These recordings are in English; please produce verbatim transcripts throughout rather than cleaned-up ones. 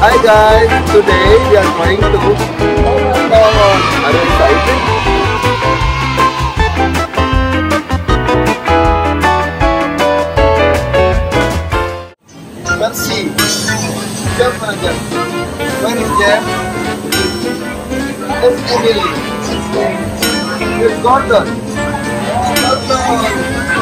Hi guys, today we are going to Hong. Are you excited? Percy, jump on jump. Where is Jam? It's Emily. It's Gordon. Gordon.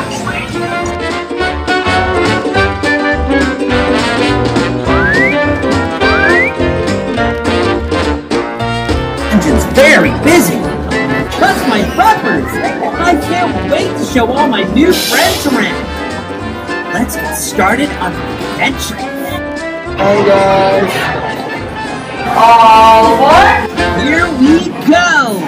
Very busy. Trust my buffers. I can't wait to show all my new friends around. Let's get started on the adventure. Hi guys. All aboard. Here we go.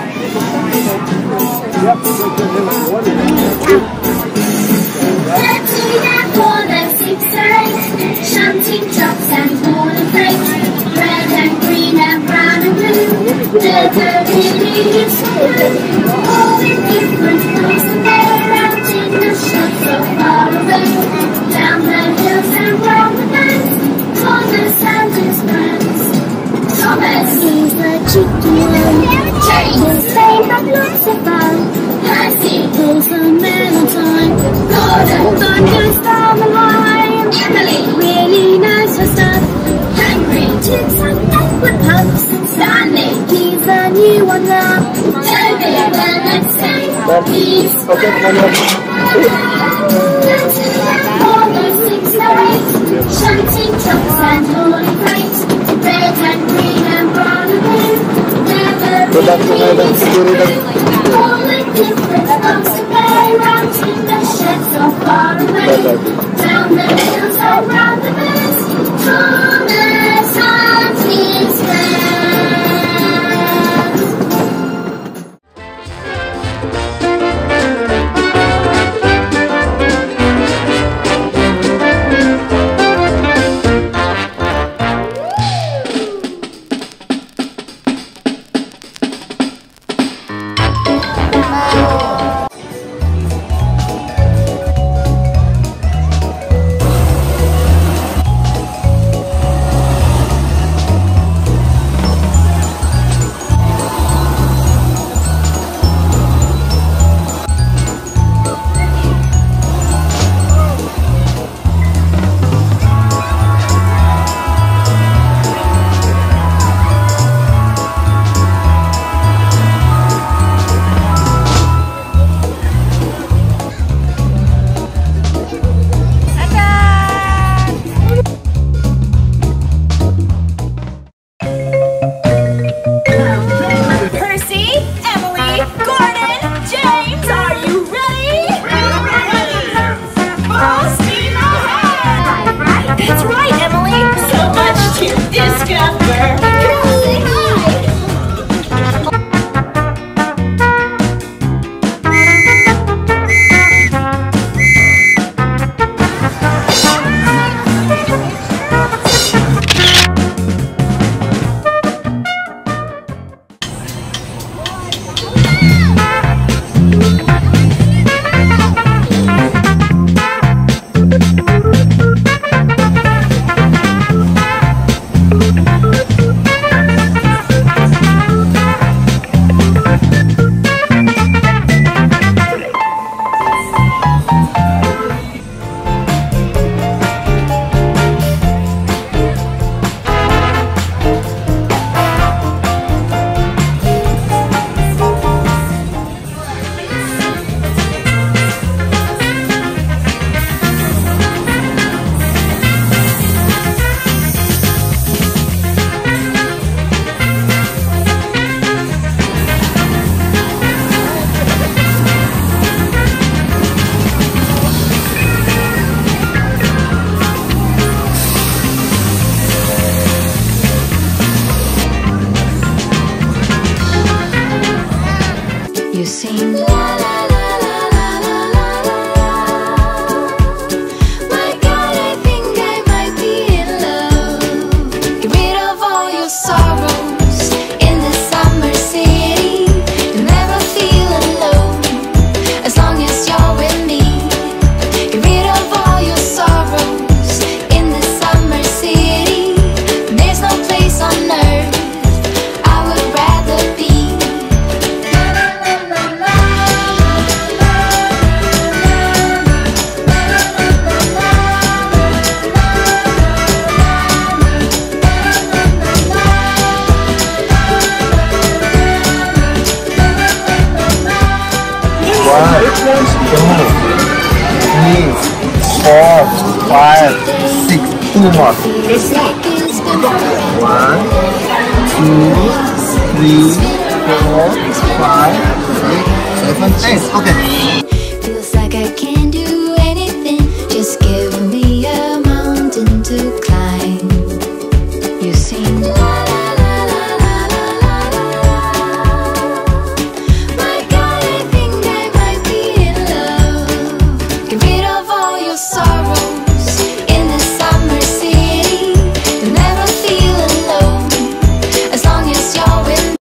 Shunting trucks and golden plates, red and green and brown and blue. Desert lilies blue, all in different colors and they're out in the shade so far away. Down the hills and round the banks, on the sand is grass. Thomas is the chicken one, Jane will say that lots of fun. Percy pulls a melon time, Gordon Bunker's down the line. Emily really knows her stuff. Henry tits and Edward pugs. Stanley, he's a new one now. Toby, well, let's say he's Okay, come on. all those six or eight. Shunting trucks and hauling freight. Red and green and brown and blue. Never Good afternoon, really students. all in different boats and they're out in the sheds so far away. Down the hills and round the bends, Thomas and his friends. You sing la la la la la la la la. My God, I think I might be in love. Get rid of all your sorrows in the summer city. You'll never feel alone as long as you're with me. Get rid of all your sorrows in the summer city. There's no place five, six, two more. One, two, three, four, five, six, seven, eight. Okay.